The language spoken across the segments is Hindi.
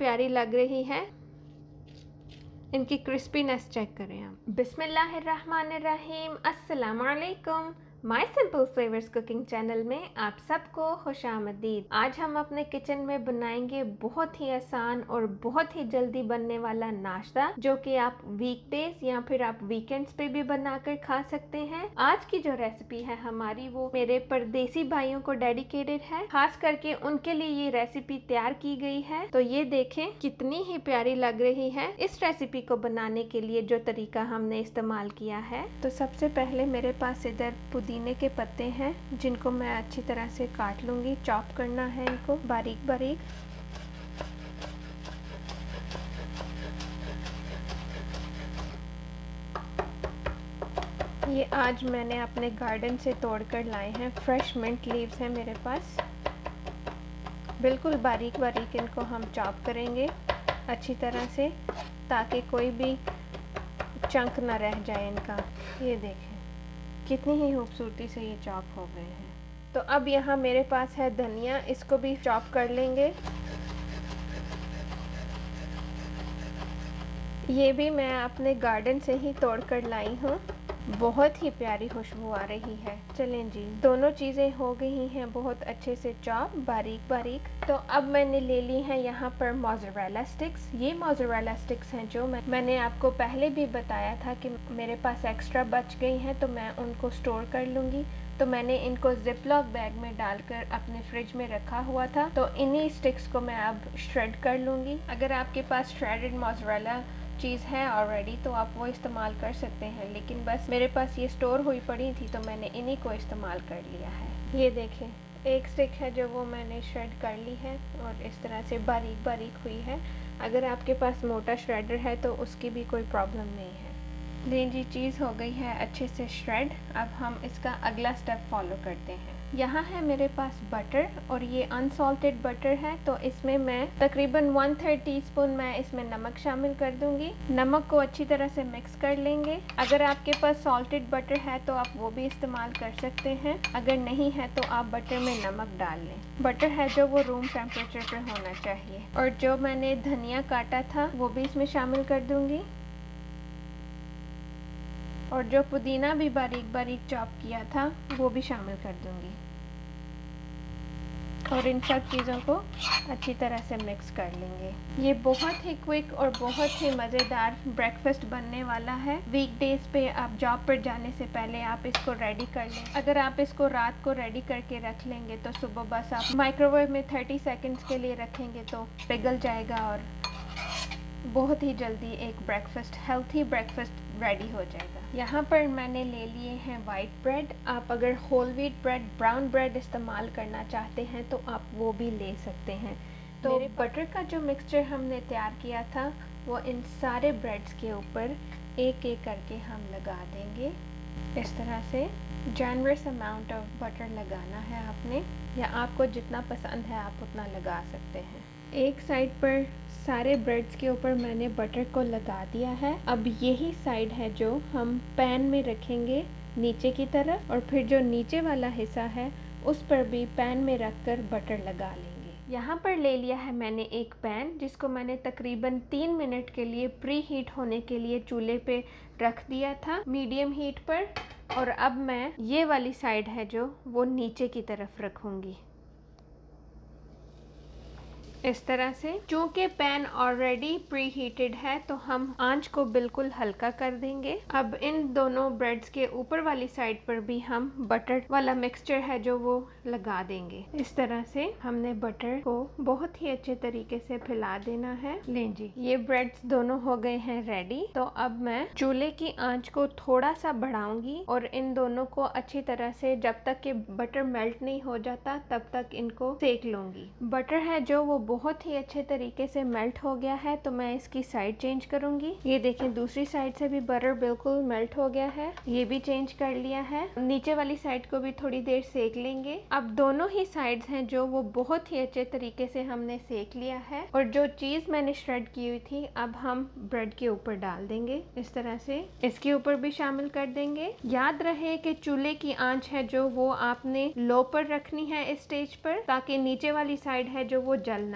प्यारी लग रही है। इनकी क्रिस्पीनेस चेक करें आप। बिस्मिल्लाहिर्रहमानिर्रहीम, अस्सलाम वालेकुम। My simple flavours cooking channel में आप सबको खुशामदीद। आज हम अपने किचन में बनाएंगे बहुत ही आसान और बहुत ही जल्दी बनने वाला नाश्ता, जो कि आप वीकडेज या फिर आप वीकेंड्स पे भी बनाकर खा सकते हैं। आज की जो रेसिपी है हमारी, वो मेरे परदेसी भाइयों को डेडिकेटेड है। खास करके उनके लिए ये रेसिपी तैयार की गई है। तो ये देखें कितनी ही प्यारी लग रही है। इस रेसिपी को बनाने के लिए जो तरीका हमने इस्तेमाल किया है, तो सबसे पहले मेरे पास इधर पुदीने के पत्ते हैं, जिनको मैं अच्छी तरह से काट लूंगी। चॉप करना है इनको बारीक बारीक। ये आज मैंने अपने गार्डन से तोड़कर लाए हैं। फ्रेश मिंट लीव्स हैं मेरे पास। बिल्कुल बारीक बारीक इनको हम चॉप करेंगे अच्छी तरह से, ताकि कोई भी चंक ना रह जाए इनका। ये देखें कितनी ही खूबसूरती से ये चॉप हो गए हैं। तो अब यहाँ मेरे पास है धनिया, इसको भी चॉप कर लेंगे। ये भी मैं अपने गार्डन से ही तोड़कर लाई हूँ। बहुत ही प्यारी खुशबू आ रही है। चलें जी, दोनों चीज़ें हो गई हैं बहुत अच्छे से चॉप बारीक बारीक। तो अब मैंने ले ली है यहाँ पर मोज़रेला स्टिक्स। ये मोज़रेला स्टिक्स हैं जो मैंने आपको पहले भी बताया था कि मेरे पास एक्स्ट्रा बच गई हैं, तो मैं उनको स्टोर कर लूँगी। तो मैंने इनको जिपलॉक बैग में डालकर अपने फ्रिज में रखा हुआ था। तो इन्हीं स्टिक्स को मैं अब श्रेड कर लूँगी। अगर आपके पास श्रेडेड मोज़रेला चीज़ है ऑलरेडी, तो आप वो इस्तेमाल कर सकते हैं, लेकिन बस मेरे पास ये स्टोर हुई पड़ी थी, तो मैंने इन्हीं को इस्तेमाल कर लिया है। ये देखें एक स्टिक है जो वो मैंने श्रेड कर ली है और इस तरह से बारीक बारीक हुई है। अगर आपके पास मोटा श्रेडर है तो उसकी भी कोई प्रॉब्लम नहीं है। लें जी, चीज़ हो गई है अच्छे से श्रेड। अब हम इसका अगला स्टेप फॉलो करते हैं। यहाँ है मेरे पास बटर, और ये अनसॉल्टेड बटर है। तो इसमें मैं तकरीबन 1/3 टीस्पून मैं इसमें नमक शामिल कर दूंगी। नमक को अच्छी तरह से मिक्स कर लेंगे। अगर आपके पास सॉल्टेड बटर है तो आप वो भी इस्तेमाल कर सकते हैं। अगर नहीं है तो आप बटर में नमक डाल लें। बटर है जो वो रूम टेम्परेचर पर होना चाहिए। और जो मैंने धनिया काटा था वो भी इसमें शामिल कर दूंगी, और जो पुदीना भी बारीक बारीक चॉप किया था वो भी शामिल कर दूंगी। और इन सब चीज़ों को अच्छी तरह से मिक्स कर लेंगे। ये बहुत ही क्विक और बहुत ही मज़ेदार ब्रेकफास्ट बनने वाला है। वीकडेज पे आप जॉब पर जाने से पहले आप इसको रेडी कर लें। अगर आप इसको रात को रेडी करके रख लेंगे तो सुबह बस आप माइक्रोवेव में 30 सेकंड्स के लिए रखेंगे तो पिघल जाएगा और बहुत ही जल्दी एक ब्रेकफास्ट, हेल्थी ब्रेकफास्ट रेडी हो जाएगा। यहाँ पर मैंने ले लिए हैं वाइट ब्रेड। आप अगर whole wheat bread, brown bread इस्तेमाल करना चाहते हैं तो आप वो भी ले सकते हैं। तो बटर का जो मिक्सचर हमने तैयार किया था वो इन सारे ब्रेड्स के ऊपर एक एक करके हम लगा देंगे। इस तरह से जनरस अमाउंट ऑफ बटर लगाना है आपने, या आपको जितना पसंद है आप उतना लगा सकते हैं। एक साइड पर सारे ब्रेड्स के ऊपर मैंने बटर को लगा दिया है। अब यही साइड है जो हम पैन में रखेंगे नीचे की तरफ, और फिर जो नीचे वाला हिस्सा है उस पर भी पैन में रखकर बटर लगा लेंगे। यहाँ पर ले लिया है मैंने एक पैन, जिसको मैंने तकरीबन 3 मिनट के लिए प्री हीट होने के लिए चूल्हे पे रख दिया था मीडियम हीट पर। और अब मैं ये वाली साइड है जो वो नीचे की तरफ रखूँगी इस तरह से। चूँकि पैन ऑलरेडी प्री हीटेड है तो हम आंच को बिल्कुल हल्का कर देंगे। अब इन दोनों ब्रेड्स के ऊपर वाली साइड पर भी हम बटर वाला मिक्सचर है जो वो लगा देंगे। इस तरह से हमने बटर को बहुत ही अच्छे तरीके से फैला देना है। लें जी, ये ब्रेड्स दोनों हो गए हैं रेडी। तो अब मैं चूल्हे की आंच को थोड़ा सा बढ़ाऊंगी और इन दोनों को अच्छी तरह से, जब तक कि बटर मेल्ट नहीं हो जाता तब तक इनको सेक लूंगी। बटर है जो वो बहुत ही अच्छे तरीके से मेल्ट हो गया है, तो मैं इसकी साइड चेंज करूंगी। ये देखें दूसरी साइड से भी बटर बिल्कुल मेल्ट हो गया है, ये भी चेंज कर लिया है। नीचे वाली साइड को भी थोड़ी देर सेक लेंगे। अब दोनों ही साइड्स हैं जो वो बहुत ही अच्छे तरीके से हमने सेक लिया है, और जो चीज मैंने श्रेड की हुई थी अब हम ब्रेड के ऊपर डाल देंगे इस तरह से। इसके ऊपर भी शामिल कर देंगे। याद रहे कि चूल्हे की आंच है जो वो आपने लो पर रखनी है इस स्टेज पर, ताकि नीचे वाली साइड है जो वो जल ना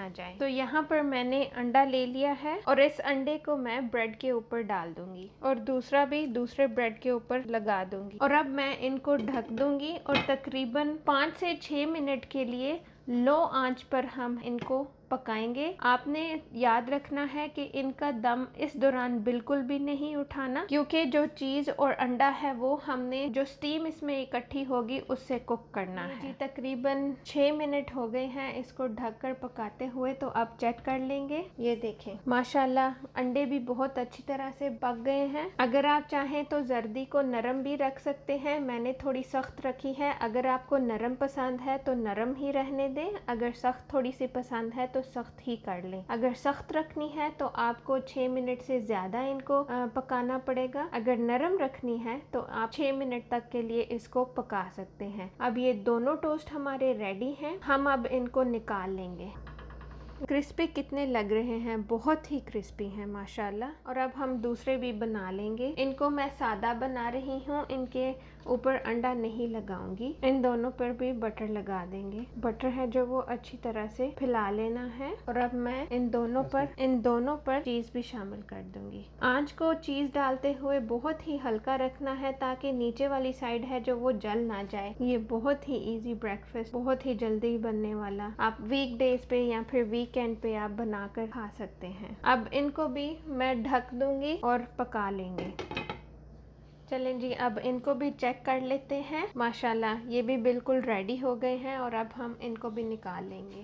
जाए। तो यहाँ पर मैंने अंडा ले लिया है और इस अंडे को मैं ब्रेड के ऊपर डाल दूंगी और दूसरा भी दूसरे ब्रेड के ऊपर लगा दूंगी और अब मैं इनको ढक दूंगी और तकरीबन 5 से 6 मिनट के लिए लो आंच पर हम इनको पकाएंगे। आपने याद रखना है कि इनका दम इस दौरान बिल्कुल भी नहीं उठाना, क्योंकि जो चीज़ और अंडा है वो हमने जो स्टीम इसमें इकट्ठी होगी उससे कुक करना है। जी तकरीबन 6 मिनट हो गए हैं इसको ढककर पकाते हुए, तो अब चेक कर लेंगे। ये देखें माशाल्लाह अंडे भी बहुत अच्छी तरह से पक गए हैं। अगर आप चाहें तो जर्दी को नरम भी रख सकते हैं, मैंने थोड़ी सख्त रखी है। अगर आपको नरम पसंद है तो नरम ही रहने दें, अगर सख्त थोड़ी सी पसंद है तो सख्त ही कर लें। अगर सख्त रखनी है तो आपको 6 मिनट से ज्यादा इनको पकाना पड़ेगा। अगर नरम रखनी है तो आप 6 मिनट तक के लिए इसको पका सकते हैं। अब ये दोनों टोस्ट हमारे रेडी हैं, हम अब इनको निकाल लेंगे। क्रिस्पी कितने लग रहे हैं, बहुत ही क्रिस्पी हैं माशाल्लाह। और अब हम दूसरे भी बना लेंगे। इनको मैं सादा बना रही हूँ, इनके ऊपर अंडा नहीं लगाऊंगी। इन दोनों पर भी बटर लगा देंगे। बटर है जो वो अच्छी तरह से फैला लेना है। और अब मैं इन दोनों पर चीज भी शामिल कर दूंगी। आंच को चीज डालते हुए बहुत ही हल्का रखना है ताकि नीचे वाली साइड है जो वो जल ना जाए। ये बहुत ही इजी ब्रेकफास्ट, बहुत ही जल्दी बनने वाला, आप वीक डेज पे या फिर वीकेंड पे आप बनाकर खा सकते हैं। अब इनको भी मैं ढक दूंगी और पका लेंगे। चलें जी, अब इनको भी चेक कर लेते हैं। माशाल्लाह ये भी बिल्कुल रेडी हो गए हैं और अब हम इनको भी निकाल लेंगे।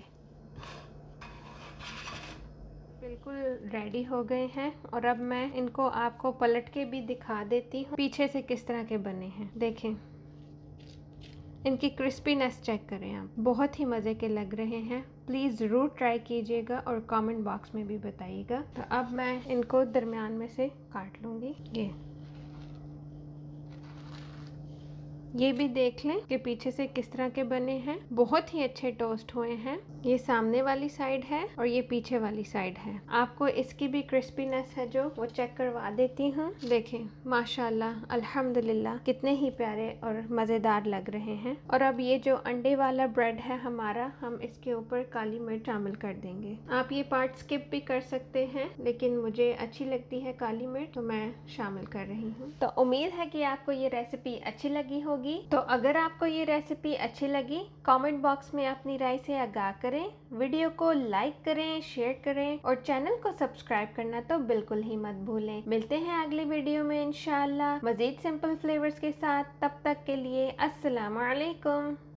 बिल्कुल रेडी हो गए हैं और अब मैं इनको आपको पलट के भी दिखा देती हूँ पीछे से किस तरह के बने हैं। देखें इनकी क्रिस्पीनेस चेक करें आप, बहुत ही मज़े के लग रहे हैं। प्लीज़ ज़रूर ट्राई कीजिएगा और कमेंट बॉक्स में भी बताइएगा। तो अब मैं इनको दरमियान में से काट लूँगी। ये भी देख लें कि पीछे से किस तरह के बने हैं। बहुत ही अच्छे टोस्ट हुए हैं। ये सामने वाली साइड है और ये पीछे वाली साइड है। आपको इसकी भी क्रिस्पीनेस है जो वो चेक करवा देती हूँ। देखें माशाल्लाह अल्हम्दुलिल्लाह कितने ही प्यारे और मज़ेदार लग रहे हैं। और अब ये जो अंडे वाला ब्रेड है हमारा, हम इसके ऊपर काली मिर्च शामिल कर देंगे। आप ये पार्ट स्किप भी कर सकते हैं, लेकिन मुझे अच्छी लगती है काली मिर्च तो मैं शामिल कर रही हूँ। तो उम्मीद है कि आपको ये रेसिपी अच्छी लगी होगी। तो अगर आपको ये रेसिपी अच्छी लगी, कमेंट बॉक्स में अपनी राय से आगाह करें, वीडियो को लाइक करें, शेयर करें और चैनल को सब्सक्राइब करना तो बिल्कुल ही मत भूलें। मिलते हैं अगली वीडियो में इंशाल्लाह मजीद सिंपल फ्लेवर्स के साथ। तब तक के लिए अस्सलाम वालेकुम।